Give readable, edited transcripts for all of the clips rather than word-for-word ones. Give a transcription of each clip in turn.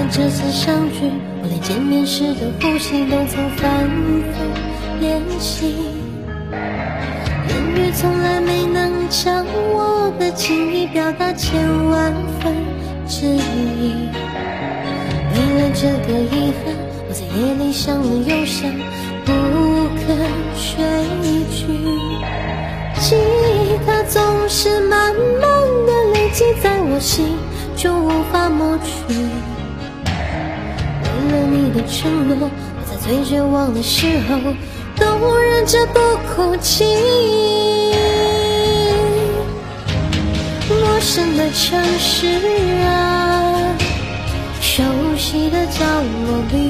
这次相聚，我连见面时的呼吸都曾反复练习，言语从来没能将我的情意表达千万分之一。为了这个遗憾，我在夜里想了又想，不肯追剧。记忆它总是慢慢的累积在我心，就无法抹去。为了你的承诺，我在最绝望的时候都忍着不哭泣。陌生的城市啊，熟悉的角落里，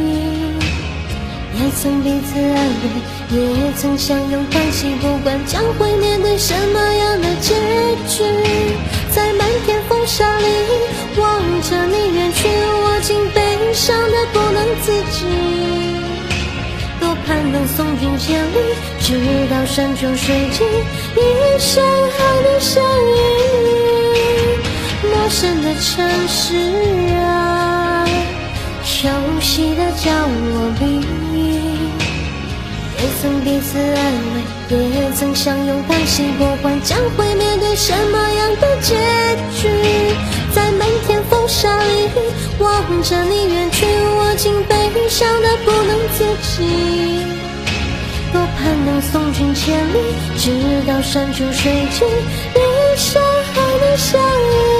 也曾彼此安慰，也曾相拥叹息，不管将会面对什么样的结局，在漫天风沙里望着你远去，我竟悲伤的不能自己，多盼能送君千里，直到山穷水尽，一生和你相依。陌生的城市啊，熟悉的角落里，也曾彼此安慰，也曾相拥叹息，不管将会面对什么样的结局，在漫天风沙里望着你远去，我竟悲伤的不能自己，多盼能送君千里，直到山穷水尽，一生和你相依。